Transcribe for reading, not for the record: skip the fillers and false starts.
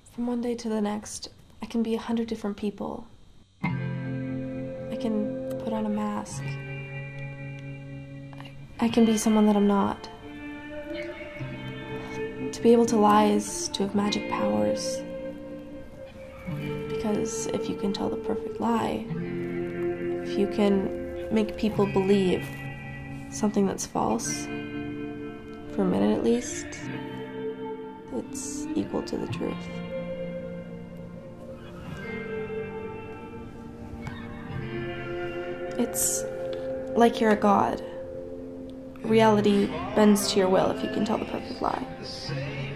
From one day to the next, I can be 100 different people. I can put on a mask. I can be someone that I'm not. To be able to lie is to have magic powers. Because if you can tell the perfect lie, if you can make people believe something that's false, for a minute at least, it's equal to the truth. It's like you're a god. Reality bends to your will if you can tell the perfect lie.